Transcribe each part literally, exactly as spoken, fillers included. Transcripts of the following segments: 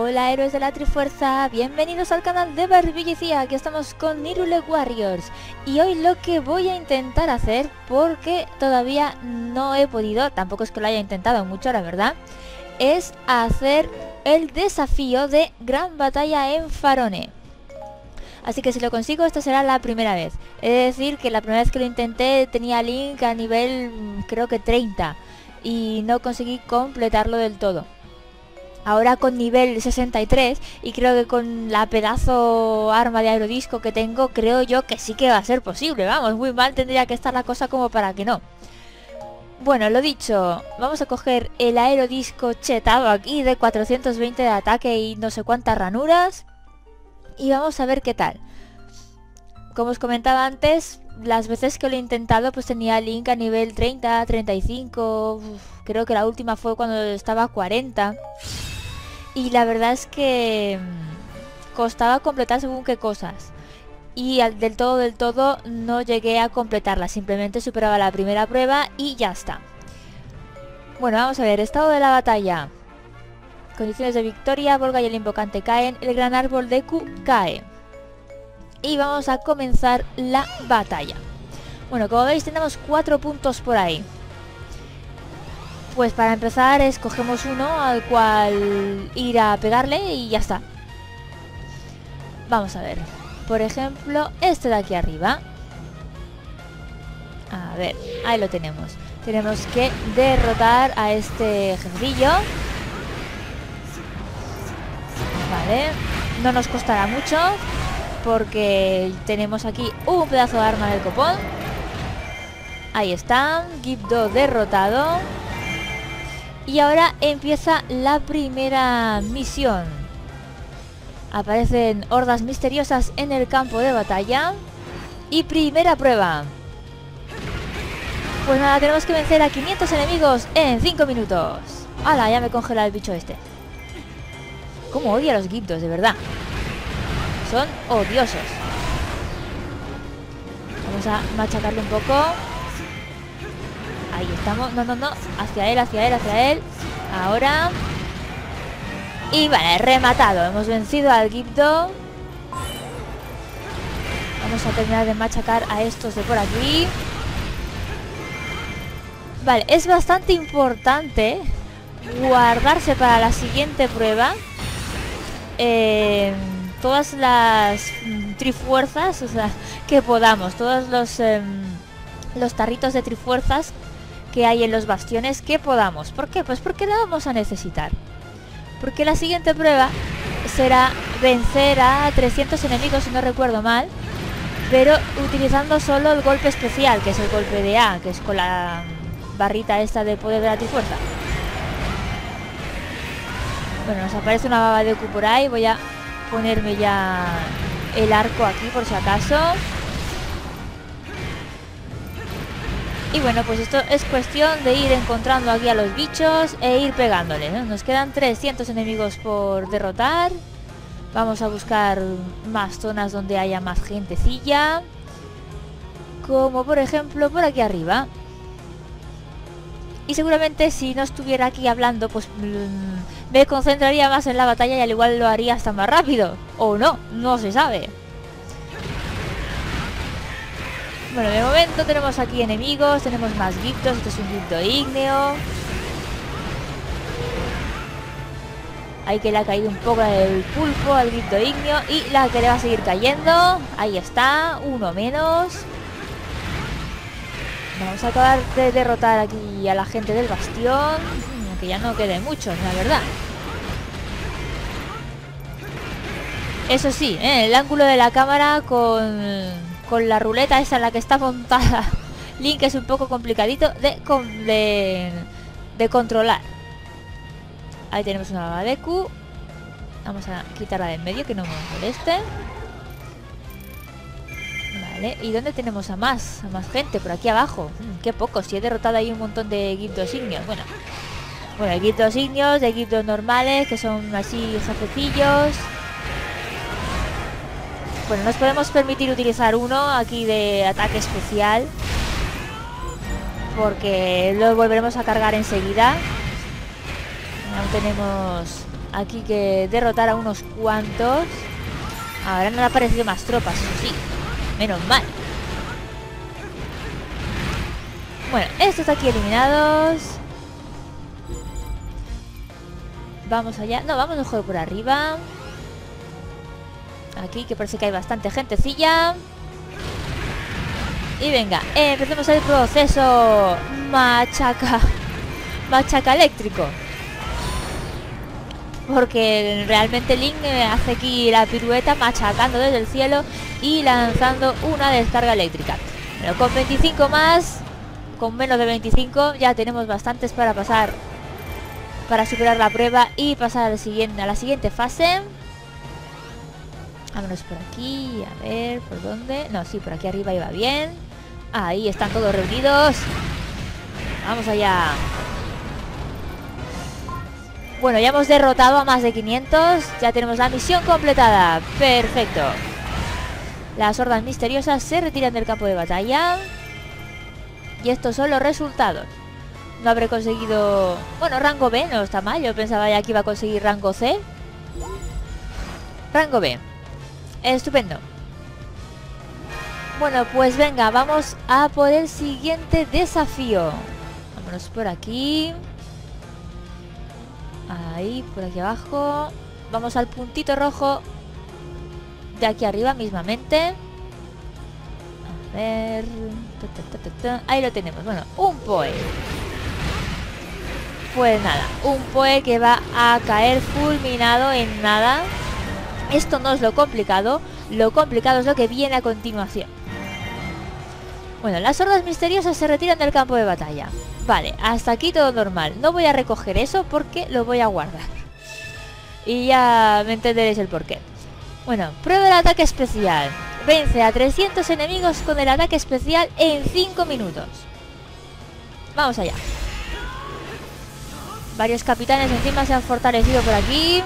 Hola héroes de la Trifuerza, bienvenidos al canal de Barbullicía. Aquí estamos con Hyrule Warriors. Y hoy lo que voy a intentar hacer, porque todavía no he podido, tampoco es que lo haya intentado mucho la verdad, es hacer el desafío de Gran Batalla en Farone. Así que si lo consigo, esta será la primera vez. He de decir que la primera vez que lo intenté tenía Link a nivel creo que treinta y no conseguí completarlo del todo. Ahora con nivel sesenta y tres y creo que con la pedazo arma de aerodisco que tengo, creo yo que sí que va a ser posible. Vamos, muy mal tendría que estar la cosa como para que no. Bueno, lo dicho, vamos a coger el aerodisco chetado aquí de cuatrocientos veinte de ataque y no sé cuántas ranuras. Y vamos a ver qué tal. Como os comentaba antes, las veces que lo he intentado pues tenía Link a nivel treinta, treinta y cinco, uf, creo que la última fue cuando estaba a cuarenta. Y la verdad es que costaba completar según qué cosas. Y al, del todo, del todo no llegué a completarla. Simplemente superaba la primera prueba y ya está. Bueno, vamos a ver, estado de la batalla. Condiciones de victoria, Volga y el invocante caen, el gran árbol de Deku cae. Y vamos a comenzar la batalla. Bueno, como veis tenemos cuatro puntos por ahí. Pues para empezar escogemos uno al cual ir a pegarle y ya está. Vamos a ver. Por ejemplo, este de aquí arriba. A ver, ahí lo tenemos. Tenemos que derrotar a este jefecillo. Vale, no nos costará mucho porque tenemos aquí un pedazo de arma del copón. Ahí está, Gibdo derrotado. Y ahora empieza la primera misión. Aparecen hordas misteriosas en el campo de batalla. Y primera prueba. Pues nada, tenemos que vencer a quinientos enemigos en cinco minutos. ¡Hala! Ya me congela el bicho este. Cómo odio a los Gibdos, de verdad. Son odiosos. Vamos a machacarle un poco. Ahí estamos. No, no, no. Hacia él, hacia él, hacia él. Ahora. Y vale, rematado. Hemos vencido al Gibdo. Vamos a terminar de machacar a estos de por aquí. Vale, es bastante importante guardarse para la siguiente prueba Eh, todas las mm, trifuerzas, o sea, que podamos, todos los eh, los tarritos de trifuerzas que hay en los bastiones que podamos. ¿Por qué? Pues porque la vamos a necesitar. Porque la siguiente prueba será vencer a trescientos enemigos, si no recuerdo mal, pero utilizando solo el golpe especial, que es el golpe de A, que es con la barrita esta de poder de la trifuerza. Bueno, nos aparece una baba de Deku por ahí. Voy a ponerme ya el arco aquí por si acaso. Y bueno, pues esto es cuestión de ir encontrando aquí a los bichos e ir pegándoles, ¿no? Nos quedan trescientos enemigos por derrotar. Vamos a buscar más zonas donde haya más gentecilla. Como por ejemplo por aquí arriba. Y seguramente si no estuviera aquí hablando, pues mmm, me concentraría más en la batalla y al igual lo haría hasta más rápido. O no, no se sabe. Bueno, de momento tenemos aquí enemigos, tenemos más Gibdos. Esto es un Gibdo ígneo. Ahí que le ha caído un poco el pulpo al Gibdo ígneo. Y la que le va a seguir cayendo. Ahí está, uno menos. Vamos a acabar de derrotar aquí a la gente del bastión. Aunque ya no quede muchos, la verdad. Eso sí, ¿eh? El ángulo de la cámara con, con la ruleta esa en la que está montada Link es un poco complicadito de, de, de controlar. Ahí tenemos una baba de Deku. Vamos a quitarla de en medio que no me moleste. Vale, ¿y dónde tenemos a más? A más gente, por aquí abajo. Mm, qué poco, si he derrotado ahí un montón de Gibdos ignios. Bueno, bueno, hay Gibdos ignios, hay Gibdos normales, que son así jefecillos. Bueno, nos podemos permitir utilizar uno aquí de ataque especial, porque lo volveremos a cargar enseguida. Aún tenemos aquí que derrotar a unos cuantos. Ahora no han aparecido más tropas, eso sí. Menos mal. Bueno, estos aquí eliminados. Vamos allá. No, vamos mejor por arriba. Aquí que parece que hay bastante gentecilla. Y venga, eh, empecemos el proceso. Machaca. Machaca eléctrico. Porque realmente Link hace aquí la pirueta machacando desde el cielo y lanzando una descarga eléctrica. Pero con veinticinco más, con menos de veinticinco, ya tenemos bastantes para pasar, para superar la prueba y pasar al siguiente, a la siguiente fase. Vámonos por aquí, a ver, ¿por dónde? No, sí, por aquí arriba iba bien. Ahí están todos reunidos. Vamos allá. Bueno, ya hemos derrotado a más de quinientos. Ya tenemos la misión completada. Perfecto. Las hordas misteriosas se retiran del campo de batalla. Y estos son los resultados. No habré conseguido... Bueno, rango B no está mal. Yo pensaba ya que iba a conseguir rango C. Rango B. Estupendo. Bueno, pues venga, vamos a por el siguiente desafío. Vámonos por aquí. Ahí, por aquí abajo. Vamos al puntito rojo de aquí arriba mismamente. A ver. Ta, ta, ta, ta. Ahí lo tenemos. Bueno, un Poe. Pues nada, un Poe que va a caer fulminado en nada. Esto no es lo complicado. Lo complicado es lo que viene a continuación. Bueno, las hordas misteriosas se retiran del campo de batalla. Vale, hasta aquí todo normal. No voy a recoger eso porque lo voy a guardar. Y ya me entenderéis el porqué. Bueno, prueba el ataque especial. Vence a trescientos enemigos con el ataque especial en cinco minutos. Vamos allá. Varios capitanes encima se han fortalecido por aquí.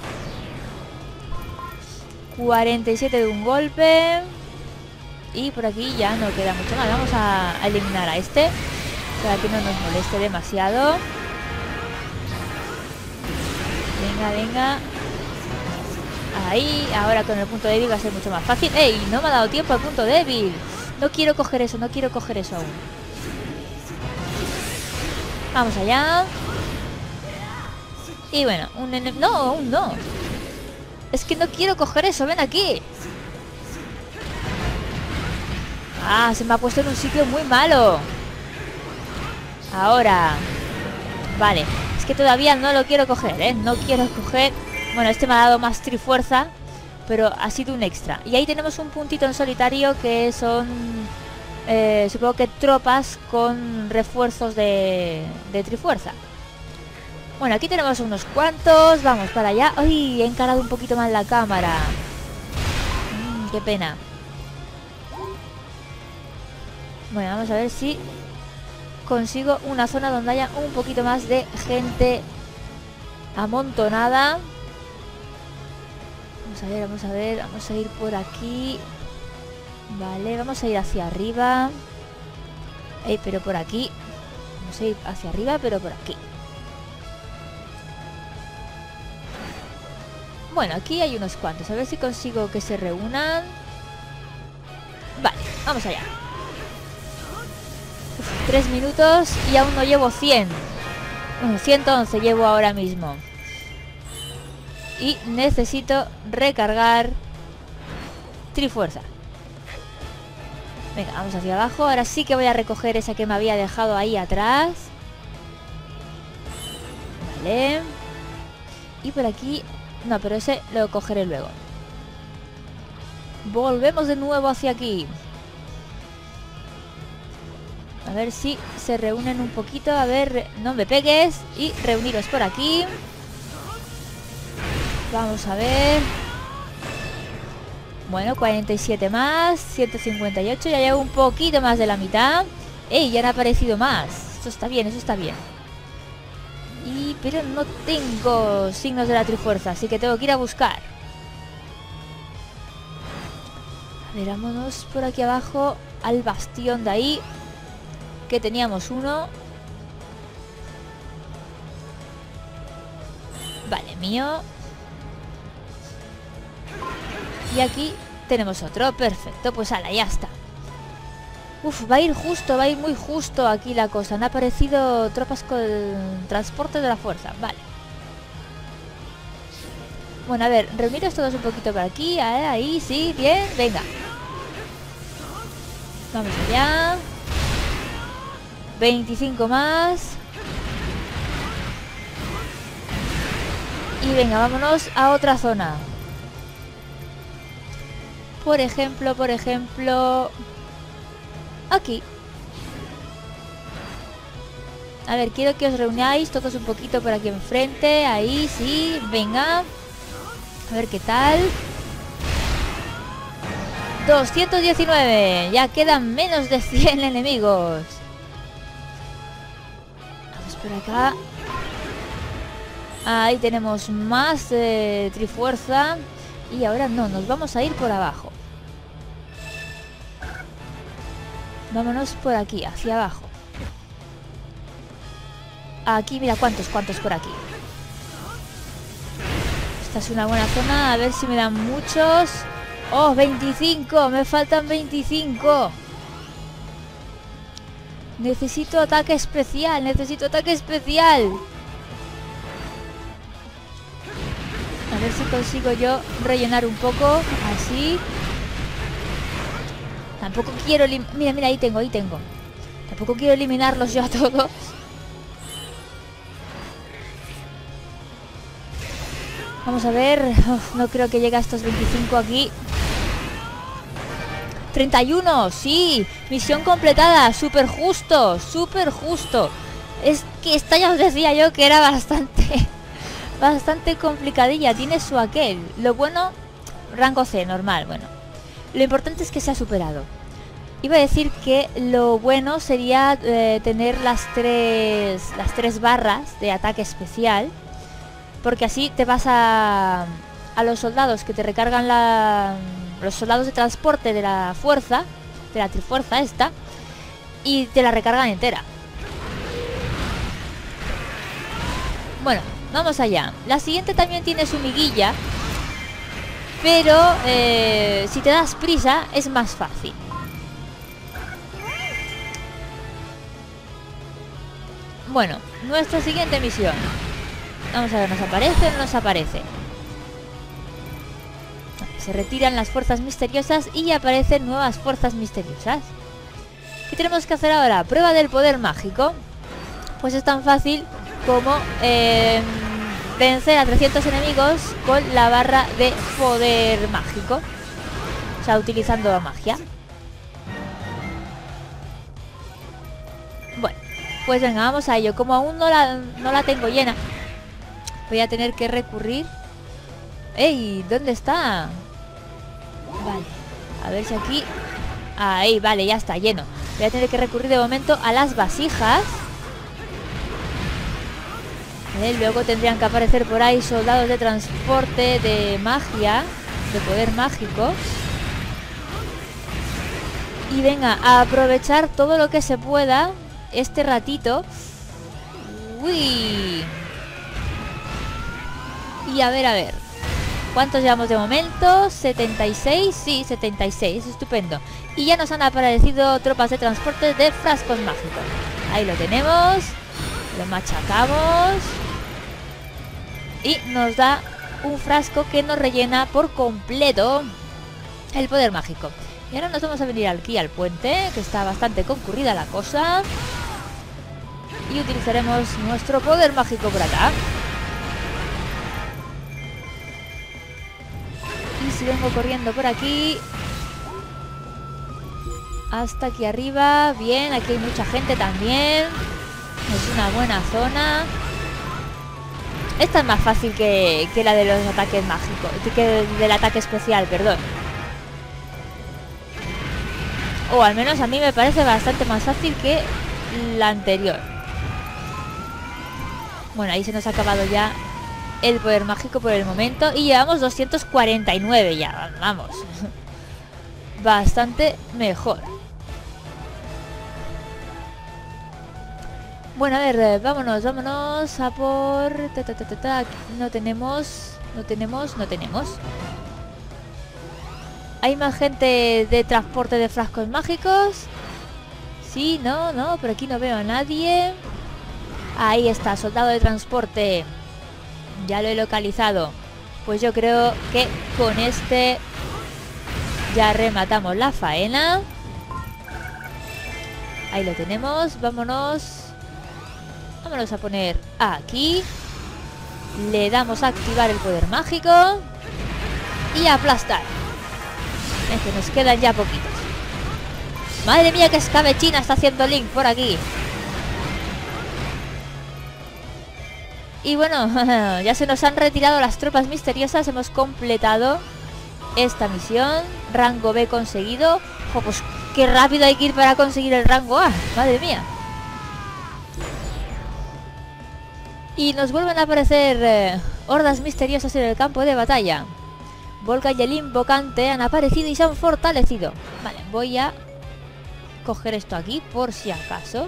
cuarenta y siete de un golpe. Y por aquí ya no queda mucho más. Vamos a, a eliminar a este para que no nos moleste demasiado. Venga, venga. Ahí, ahora con el punto débil va a ser mucho más fácil. ¡Ey! No me ha dado tiempo al punto débil. No quiero coger eso, no quiero coger eso aún. Vamos allá. Y bueno, un enemigo... No, aún no. Es que no quiero coger eso, ven aquí. Ah, se me ha puesto en un sitio muy malo. Ahora. Vale, es que todavía no lo quiero coger, ¿eh? No quiero coger... Bueno, este me ha dado más trifuerza, pero ha sido un extra. Y ahí tenemos un puntito en solitario que son... Eh, supongo que tropas con refuerzos de, de trifuerza. Bueno, aquí tenemos unos cuantos. Vamos para allá. ¡Ay! He encarado un poquito más la cámara. Mm, qué pena. Bueno, vamos a ver si consigo una zona donde haya un poquito más de gente amontonada. Vamos a ver, vamos a ver. Vamos a ir por aquí. Vale, vamos a ir hacia arriba. Ey, pero por aquí. Vamos a ir hacia arriba, pero por aquí. Bueno, aquí hay unos cuantos. A ver si consigo que se reúnan. Vale, vamos allá. Uf, tres minutos y aún no llevo cien. Bueno, ciento once llevo ahora mismo. Y necesito recargar Trifuerza. Venga, vamos hacia abajo. Ahora sí que voy a recoger esa que me había dejado ahí atrás. Vale. Y por aquí... No, pero ese lo cogeré luego. Volvemos de nuevo hacia aquí. A ver si se reúnen un poquito. A ver, no me pegues. Y reuniros por aquí. Vamos a ver. Bueno, cuarenta y siete más, ciento cincuenta y ocho. Ya llevo un poquito más de la mitad. ¡Ey! Ya han aparecido más. Eso está bien, eso está bien. Y, pero no tengo signos de la Trifuerza, así que tengo que ir a buscar. A ver, vámonos por aquí abajo al bastión de ahí, que teníamos uno. Vale, mío. Y aquí tenemos otro. Perfecto, pues ala, ya está. Uf, va a ir justo, va a ir muy justo aquí la cosa. Han aparecido tropas con transporte de la fuerza. Vale. Bueno, a ver, reuniros todos un poquito por aquí. Ahí, ahí, sí, bien, venga. Vamos allá. veinticinco más. Y venga, vámonos a otra zona. Por ejemplo, por ejemplo... aquí. A ver, quiero que os reunáis todos un poquito por aquí enfrente. Ahí, sí, venga. A ver qué tal. doscientos diecinueve. Ya quedan menos de cien enemigos. Vamos por acá. Ahí tenemos más eh, trifuerza. Y ahora no, nos vamos a ir por abajo. Vámonos por aquí, hacia abajo. Aquí, mira, cuántos, cuántos por aquí. Esta es una buena zona, a ver si me dan muchos. ¡Oh, veinticinco! Me faltan veinticinco. Necesito ataque especial, necesito ataque especial. A ver si consigo yo rellenar un poco, así. Tampoco quiero... Mira, mira, ahí tengo, ahí tengo. Tampoco quiero eliminarlos yo a todos. Vamos a ver. Uf, no creo que llegue a estos veinticinco aquí. treinta y uno, sí. Misión completada. Súper justo, súper justo. Es que esta ya os decía yo que era bastante... bastante complicadilla. Tiene su aquel. Lo bueno... rango C, normal, bueno. Lo importante es que se ha superado. Iba a decir que lo bueno sería eh, tener las tres, las tres barras de ataque especial. Porque así te vas a, a los soldados que te recargan la... los soldados de transporte de la fuerza, de la trifuerza esta, y te la recargan entera. Bueno, vamos allá. La siguiente también tiene su miguilla. Pero eh, si te das prisa es más fácil. Bueno, nuestra siguiente misión. Vamos a ver, ¿nos aparece o no nos aparece? Se retiran las fuerzas misteriosas y aparecen nuevas fuerzas misteriosas. ¿Qué tenemos que hacer ahora? Prueba del poder mágico. Pues es tan fácil como... Eh, vencer a trescientos enemigos con la barra de poder mágico. O sea, utilizando magia. Bueno, pues venga, vamos a ello. Como aún no la, no la tengo llena, voy a tener que recurrir. ¡Ey! ¿Dónde está? Vale, a ver si aquí... Ahí, vale, ya está, lleno. Voy a tener que recurrir de momento a las vasijas. ¿Eh? Luego tendrían que aparecer por ahí soldados de transporte de magia, de poder mágico. Y venga, a aprovechar todo lo que se pueda este ratito. Uy. Y a ver, a ver. ¿Cuántos llevamos de momento? setenta y seis, sí, setenta y seis, estupendo. Y ya nos han aparecido tropas de transporte de frascos mágicos. Ahí lo tenemos. Lo machacamos. Y nos da un frasco que nos rellena por completo el poder mágico. Y ahora nos vamos a venir aquí al puente, que está bastante concurrida la cosa. Y utilizaremos nuestro poder mágico por acá. Y si vengo corriendo por aquí... hasta aquí arriba. Bien, aquí hay mucha gente también. Es una buena zona. Esta es más fácil que, que la de los ataques mágicos, que del ataque especial, perdón. O al menos a mí me parece bastante más fácil que la anterior. Bueno, ahí se nos ha acabado ya el poder mágico por el momento. Y llevamos doscientos cuarenta y nueve ya, vamos. Bastante mejor. Bueno, a ver, vámonos, vámonos a por... Ta, ta, ta, ta, ta. No tenemos, no tenemos, no tenemos. ¿Hay más gente de transporte de frascos mágicos? Sí, no, no, por aquí no veo a nadie. Ahí está, soldado de transporte. Ya lo he localizado. Pues yo creo que con este ya rematamos la faena. Ahí lo tenemos, vámonos. Vámonos a poner aquí. Le damos a activar el poder mágico. Y aplastar. Es que nos quedan ya poquitos. Madre mía, que escabechina está haciendo Link por aquí. Y bueno, ya se nos han retirado las tropas misteriosas. Hemos completado esta misión. Rango B conseguido. Oh, pues qué rápido hay que ir para conseguir el rango A. Madre mía. Y nos vuelven a aparecer eh, hordas misteriosas en el campo de batalla. Volga y el invocante han aparecido y se han fortalecido. Vale, voy a coger esto aquí por si acaso.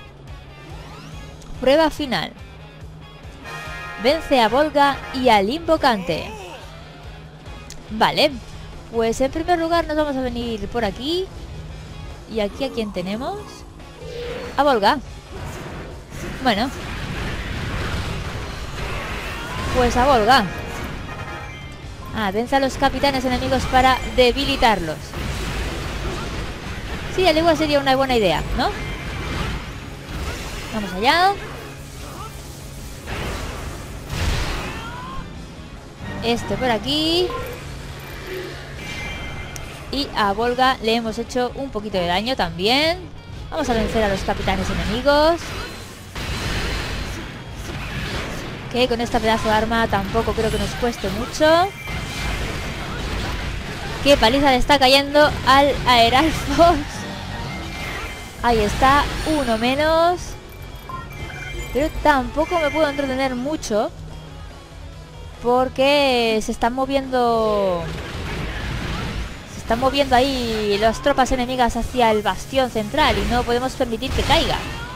Prueba final. Vence a Volga y al invocante. Vale, pues en primer lugar nos vamos a venir por aquí. Y aquí, ¿a quién tenemos? A Volga. Bueno, pues a Volga. Ah, vence a los capitanes enemigos para debilitarlos. Sí, al igual sería una buena idea, ¿no? Vamos allá. Este por aquí. Y a Volga le hemos hecho un poquito de daño también. Vamos a vencer a los capitanes enemigos. Que con esta pedazo de arma tampoco creo que nos cueste mucho. Qué paliza le está cayendo al Aeralfos. Ahí está, uno menos. Pero tampoco me puedo entretener mucho, porque se están moviendo Se están moviendo ahí las tropas enemigas hacia el bastión central. Y no podemos permitir que caiga.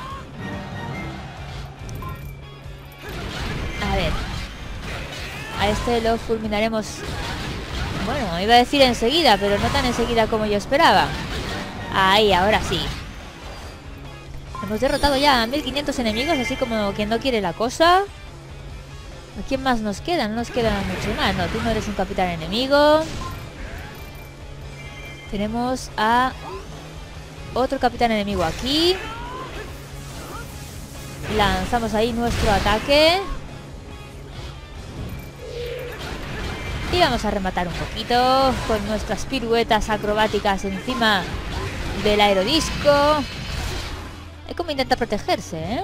A ver, a este lo fulminaremos. Bueno, iba a decir enseguida, pero no tan enseguida como yo esperaba. Ahí, ahora sí. Hemos derrotado ya a mil quinientos enemigos, así como quien no quiere la cosa. ¿A quién más nos queda? No nos quedan mucho más. No, tú no eres un capitán enemigo. Tenemos a otro capitán enemigo aquí. Lanzamos ahí nuestro ataque. Y vamos a rematar un poquito con nuestras piruetas acrobáticas encima del aerodisco. Es como intenta protegerse, ¿eh?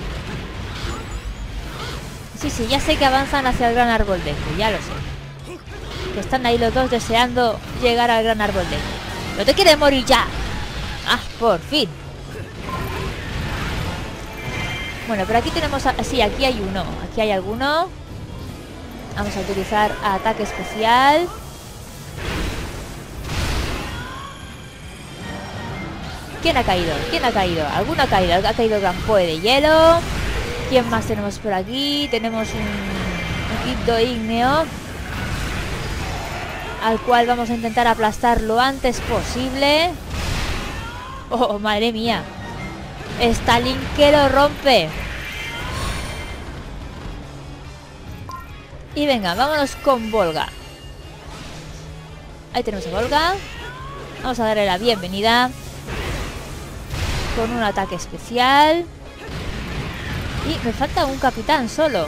Sí, sí, ya sé que avanzan hacia el gran árbol de Deku, ya lo sé. Que están ahí los dos deseando llegar al gran árbol de Deku. ¡No te quieres morir ya! ¡Ah, por fin! Bueno, pero aquí tenemos... A... Sí, aquí hay uno. Aquí hay alguno. Vamos a utilizar ataque especial. ¿Quién ha caído? ¿Quién ha caído? ¿Alguno ha caído? Ha caído el gran Poe de hielo. ¿Quién más tenemos por aquí? Tenemos un, un Gipdo ígneo, al cual vamos a intentar aplastar lo antes posible. ¡Oh, madre mía! Stalin que lo rompe. Y venga, vámonos con Volga. Ahí tenemos a Volga. Vamos a darle la bienvenida con un ataque especial. Y me falta un capitán solo.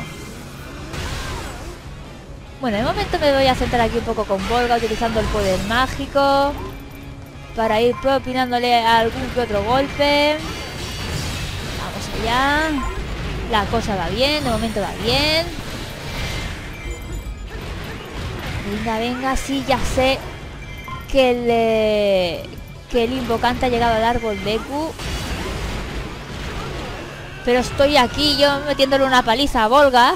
Bueno, de momento me voy a centrar aquí un poco con Volga, utilizando el poder mágico para ir propinándole algún que otro golpe. Vamos allá. La cosa va bien, de momento va bien. Venga, venga, sí, ya sé que el, eh, que el invocante ha llegado al árbol Deku. Pero estoy aquí yo metiéndole una paliza a Volga.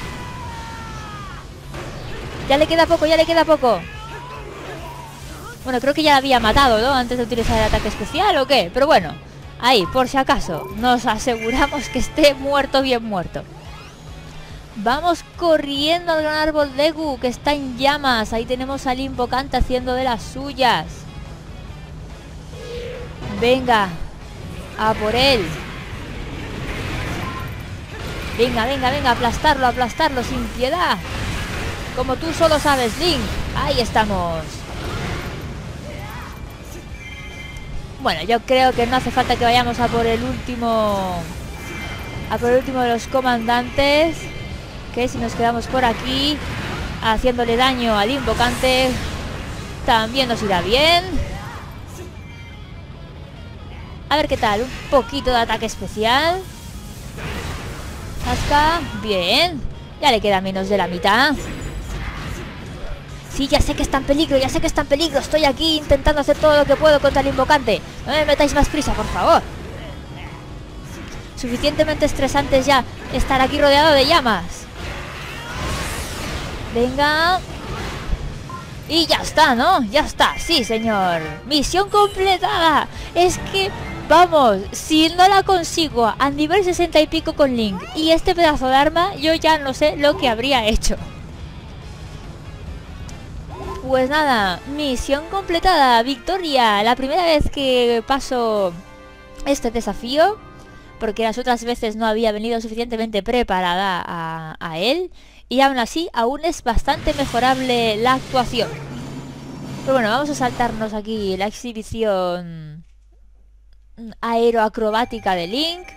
Ya le queda poco, ya le queda poco. Bueno, creo que ya la había matado, ¿no? Antes de utilizar el ataque especial, ¿o qué? Pero bueno, ahí, por si acaso, nos aseguramos que esté muerto, bien muerto. Vamos corriendo al gran árbol Deku, que está en llamas. Ahí tenemos al invocante haciendo de las suyas. Venga, a por él. Venga, venga, venga, aplastarlo, aplastarlo sin piedad. Como tú solo sabes, Link. Ahí estamos. Bueno, yo creo que no hace falta que vayamos a por el último... A por el último de los comandantes. Que si nos quedamos por aquí haciéndole daño al invocante, también nos irá bien. A ver qué tal, un poquito de ataque especial. Zasca, bien. Ya le queda menos de la mitad. Sí, ya sé que está en peligro, ya sé que está en peligro. Estoy aquí intentando hacer todo lo que puedo contra el invocante. No me metáis más prisa, por favor. Suficientemente estresante ya estar aquí rodeado de llamas. Venga. Y ya está, ¿no? Ya está, sí, señor. Misión completada. Es que, vamos, si no la consigo a nivel sesenta y pico con Link y este pedazo de arma, yo ya no sé lo que habría hecho. Pues nada, misión completada, victoria. La primera vez que paso este desafío, porque las otras veces no había venido suficientemente preparada a, a él. Y aún así, aún es bastante mejorable la actuación. Pero bueno, vamos a saltarnos aquí la exhibición aeroacrobática de Link.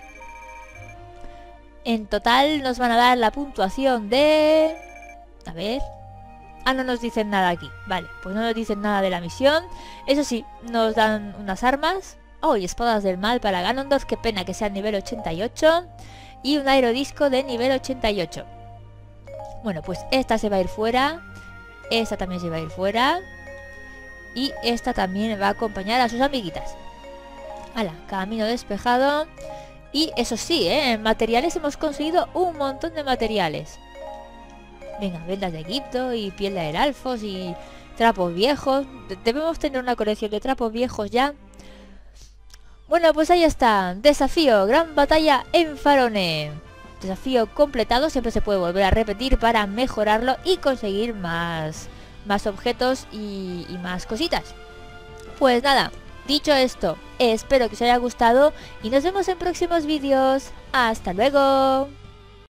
En total nos van a dar la puntuación de... A ver... Ah, no nos dicen nada aquí. Vale, pues no nos dicen nada de la misión. Eso sí, nos dan unas armas. Oh, y espadas del mal para Ganondorf. Qué pena que sea nivel ochenta y ocho. Y un aerodisco de nivel ochenta y ocho. Bueno, pues esta se va a ir fuera. Esta también se va a ir fuera. Y esta también va a acompañar a sus amiguitas. Hala, camino despejado. Y eso sí, ¿eh? En materiales hemos conseguido un montón de materiales. Venga, vendas de Egipto y piel de heralfos y trapos viejos. Debemos tener una colección de trapos viejos ya. Bueno, pues ahí está. Desafío, gran batalla en Farone. Desafío completado, siempre se puede volver a repetir para mejorarlo y conseguir más, más objetos y, y más cositas. Pues nada, dicho esto, espero que os haya gustado y nos vemos en próximos vídeos. ¡Hasta luego!